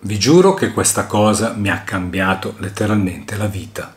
Vi giuro che questa cosa mi ha cambiato letteralmente la vita.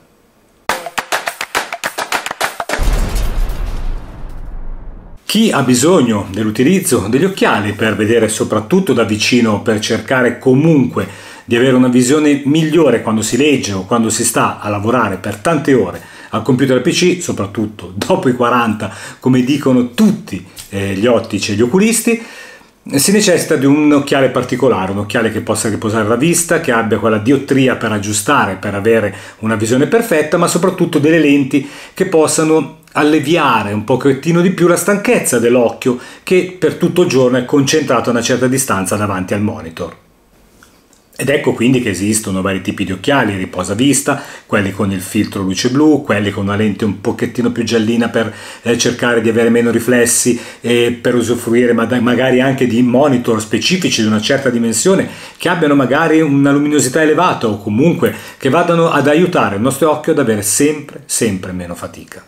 Chi ha bisogno dell'utilizzo degli occhiali per vedere soprattutto da vicino, per cercare comunque di avere una visione migliore quando si legge o quando si sta a lavorare per tante ore al computer e al PC, soprattutto dopo i 40, come dicono tutti gli ottici e gli oculisti, si necessita di un occhiale particolare, un occhiale che possa riposare la vista, che abbia quella diottria per aggiustare, per avere una visione perfetta, ma soprattutto delle lenti che possano alleviare un pochettino di più la stanchezza dell'occhio che per tutto il giorno è concentrato a una certa distanza davanti al monitor. Ed ecco quindi che esistono vari tipi di occhiali, riposavista, quelli con il filtro luce blu, quelli con una lente un pochettino più giallina per cercare di avere meno riflessi e per usufruire magari anche di monitor specifici di una certa dimensione che abbiano magari una luminosità elevata o comunque che vadano ad aiutare il nostro occhio ad avere sempre meno fatica.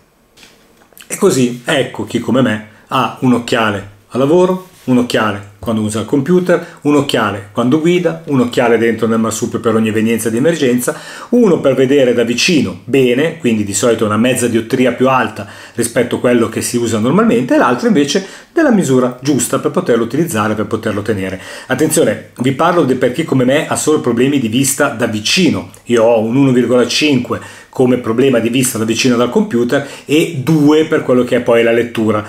E così ecco chi come me ha un occhiale a lavoro, un occhiale quando usa il computer, un occhiale quando guida, un occhiale dentro nel marsupio per ogni evenienza di emergenza, uno per vedere da vicino bene, quindi di solito una mezza diottria più alta rispetto a quello che si usa normalmente, e l'altro invece della misura giusta per poterlo utilizzare, per poterlo tenere. Attenzione, vi parlo per chi come me ha solo problemi di vista da vicino. Io ho un 1,5 come problema di vista da vicino dal computer e 2 per quello che è poi la lettura.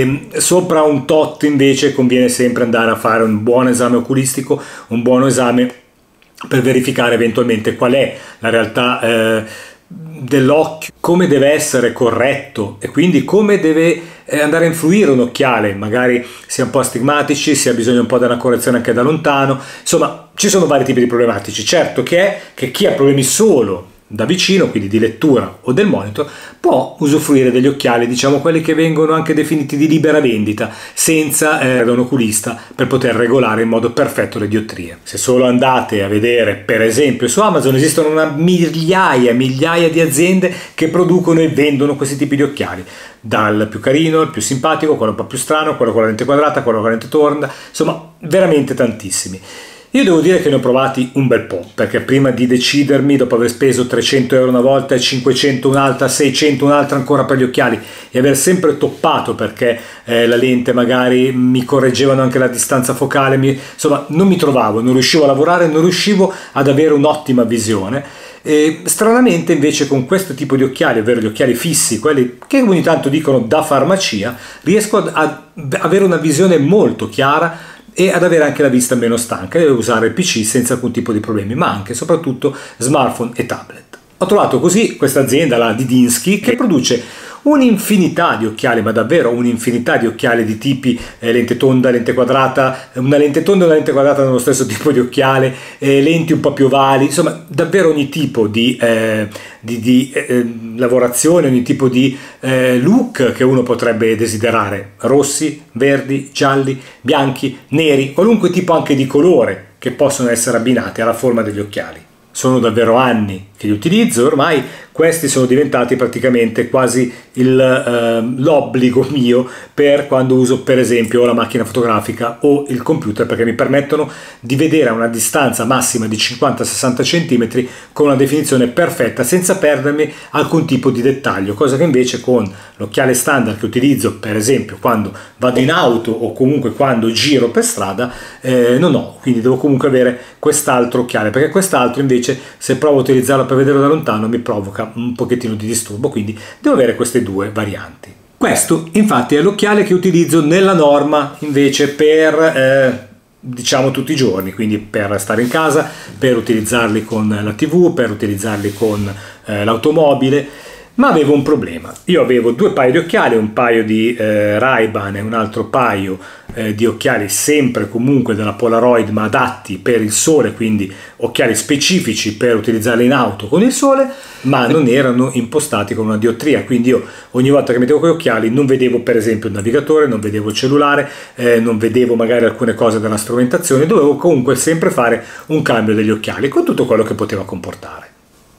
Sopra un tot invece conviene sempre andare a fare un buon esame oculistico, un buon esame per verificare eventualmente qual è la realtà dell'occhio, come deve essere corretto e quindi come deve andare a influire un occhiale, magari sia un po' astigmatici, sia bisogno un po' di una correzione anche da lontano. Insomma, ci sono vari tipi di problematici. Certo che è che chi ha problemi solo da vicino, quindi di lettura o del monitor, può usufruire degli occhiali, diciamo quelli che vengono anche definiti di libera vendita, senza un oculista per poter regolare in modo perfetto le diottrie. Se solo andate a vedere, per esempio su Amazon, esistono migliaia di aziende che producono e vendono questi tipi di occhiali, dal più carino, il più simpatico, quello un po' più strano, quello con la lente quadrata, quello con la lente tonda, insomma veramente tantissimi. Io devo dire che ne ho provati un bel po', perché prima di decidermi, dopo aver speso 300 euro una volta, 500 un'altra, 600 un'altra ancora per gli occhiali, e aver sempre toppato perché la lente magari mi correggevano anche la distanza focale, insomma non mi trovavo, non riuscivo a lavorare, non riuscivo ad avere un'ottima visione. E stranamente invece con questo tipo di occhiali, ovvero gli occhiali fissi, quelli che ogni tanto dicono da farmacia, riesco ad avere una visione molto chiara e ad avere anche la vista meno stanca e usare il PC senza alcun tipo di problemi, ma anche e soprattutto smartphone e tablet. Ho trovato così questa azienda, la Didinsky, che produce un'infinità di occhiali, ma davvero un'infinità di occhiali di tipi lente tonda, lente quadrata, una lente tonda e una lente quadrata nello stesso tipo di occhiale, lenti un po' più ovali, insomma davvero ogni tipo di lavorazione, ogni tipo di look che uno potrebbe desiderare, rossi, verdi, gialli, bianchi, neri, qualunque tipo anche di colore che possono essere abbinati alla forma degli occhiali. Sono davvero anni che li utilizzo, ormai questi sono diventati praticamente quasi l'obbligo mio per quando uso per esempio la macchina fotografica o il computer, perché mi permettono di vedere a una distanza massima di 50-60 cm con una definizione perfetta senza perdermi alcun tipo di dettaglio, cosa che invece con l'occhiale standard che utilizzo per esempio quando vado in auto o comunque quando giro per strada non ho, quindi devo comunque avere quest'altro occhiale, perché quest'altro invece se provo a utilizzarlo per vederlo da lontano mi provoca un pochettino di disturbo, quindi devo avere queste due varianti. Questo infatti è l'occhiale che utilizzo nella norma invece per diciamo tutti i giorni, quindi per stare in casa, per utilizzarli con la TV, per utilizzarli con l'automobile. Ma avevo un problema, io avevo due paio di occhiali, un paio di Ray-Ban e un altro paio di occhiali sempre comunque della Polaroid ma adatti per il sole, quindi occhiali specifici per utilizzarli in auto con il sole, ma non erano impostati con una diottria, quindi io ogni volta che mettevo quegli occhiali non vedevo per esempio il navigatore, non vedevo il cellulare, non vedevo magari alcune cose della strumentazione, dovevo comunque sempre fare un cambio degli occhiali con tutto quello che poteva comportare.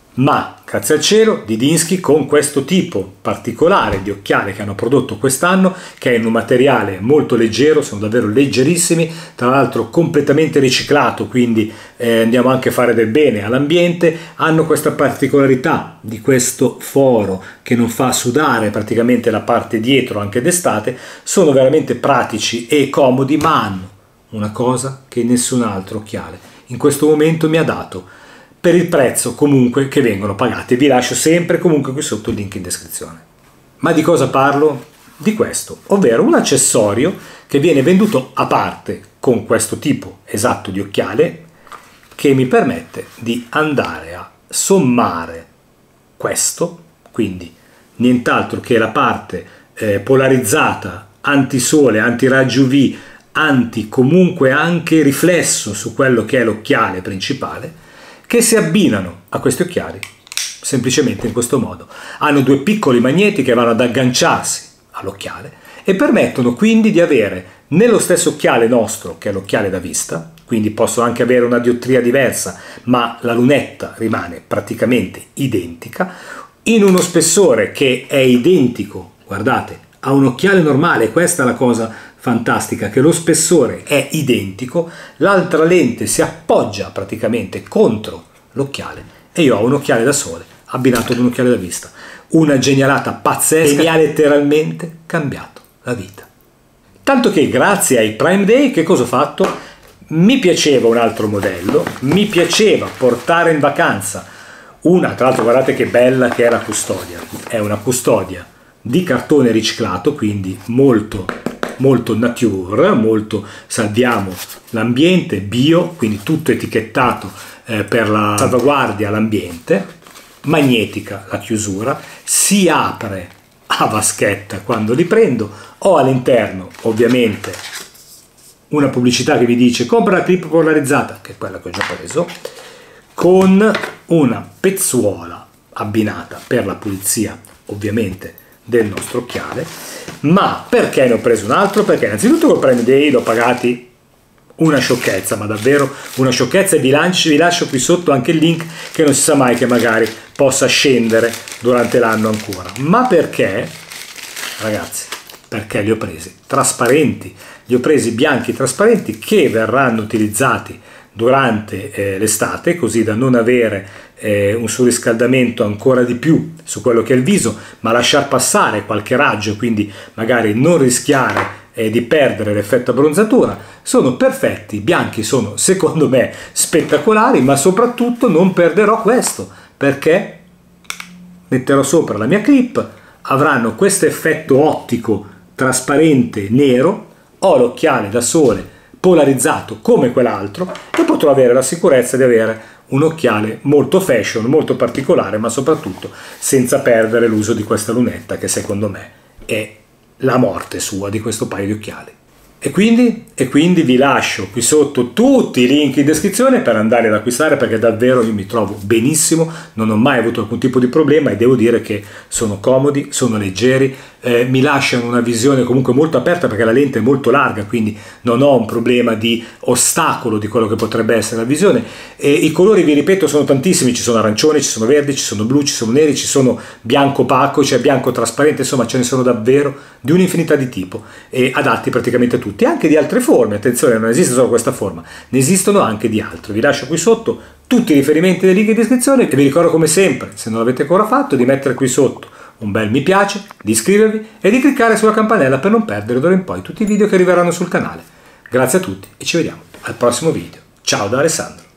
Ma grazie al cielo Didinsky, con questo tipo particolare di occhiali che hanno prodotto quest'anno, che è in un materiale molto leggero, sono davvero leggerissimi, tra l'altro completamente riciclato, quindi andiamo anche a fare del bene all'ambiente, hanno questa particolarità di questo foro che non fa sudare praticamente la parte dietro anche d'estate, sono veramente pratici e comodi, ma hanno una cosa che nessun altro occhiale in questo momento mi ha dato, per il prezzo comunque che vengono pagati. Vi lascio sempre comunque qui sotto il link in descrizione. Ma di cosa parlo? Di questo, ovvero un accessorio che viene venduto a parte con questo tipo esatto di occhiale, che mi permette di andare a sommare questo, quindi nient'altro che la parte polarizzata, antisole, antiraggi UV, anti comunque anche riflesso su quello che è l'occhiale principale, che si abbinano a questi occhiali semplicemente in questo modo. Hanno due piccoli magneti che vanno ad agganciarsi all'occhiale e permettono quindi di avere nello stesso occhiale nostro, che è l'occhiale da vista, quindi posso anche avere una diottria diversa, ma la lunetta rimane praticamente identica, in uno spessore che è identico, guardate, a un occhiale normale. Questa è la cosa fantastica, che lo spessore è identico, l'altra lente si appoggia praticamente contro l'occhiale e io ho un occhiale da sole abbinato ad un occhiale da vista. Una genialata pazzesca che mi ha letteralmente cambiato la vita. Tanto che grazie ai Prime Day che cosa ho fatto? Mi piaceva un altro modello, mi piaceva portare in vacanza una, tra l'altro guardate che bella che è la custodia, è una custodia di cartone riciclato, quindi molto nature, molto salviamo l'ambiente, bio, quindi tutto etichettato per la salvaguardia all'ambiente, magnetica la chiusura, si apre a vaschetta quando li prendo, ho all'interno ovviamente una pubblicità che vi dice compra la clip polarizzata, che è quella che ho già preso, con una pezzuola abbinata per la pulizia ovviamente del nostro occhiale. Ma perché ne ho preso un altro? Perché innanzitutto col Prime Day l'ho pagati una sciocchezza, ma davvero una sciocchezza, e vi lascio qui sotto anche il link, che non si sa mai che magari possa scendere durante l'anno ancora. Ma perché, ragazzi, perché li ho presi trasparenti, li ho presi bianchi trasparenti, che verranno utilizzati durante l'estate, così da non avere un surriscaldamento ancora di più su quello che è il viso, ma lasciar passare qualche raggio, quindi magari non rischiare di perdere l'effetto abbronzatura. Sono perfetti, i bianchi sono secondo me spettacolari, ma soprattutto non perderò questo, perché metterò sopra la mia clip, avranno questo effetto ottico trasparente nero, ho l'occhiale da sole polarizzato come quell'altro e potrò avere la sicurezza di avere un occhiale molto fashion, molto particolare, ma soprattutto senza perdere l'uso di questa lunetta, che secondo me è la morte sua di questo paio di occhiali. E quindi vi lascio qui sotto tutti i link in descrizione per andare ad acquistare, perché davvero io mi trovo benissimo, non ho mai avuto alcun tipo di problema e devo dire che sono comodi, sono leggeri, mi lasciano una visione comunque molto aperta perché la lente è molto larga, quindi non ho un problema di ostacolo di quello che potrebbe essere la visione. E i colori, vi ripeto, sono tantissimi, ci sono arancioni, ci sono verdi, ci sono blu, ci sono neri, ci sono bianco opaco, c'è bianco trasparente, insomma ce ne sono davvero di un'infinità di tipo e adatti praticamente a tutti, anche di altre forme. Attenzione, non esiste solo questa forma, ne esistono anche di altre. Vi lascio qui sotto tutti i riferimenti nei link in descrizione e vi ricordo come sempre, se non l'avete ancora fatto, di mettere qui sotto un bel mi piace, di iscrivervi e di cliccare sulla campanella per non perdere d'ora in poi tutti i video che arriveranno sul canale. Grazie a tutti e ci vediamo al prossimo video. Ciao da Alessandro.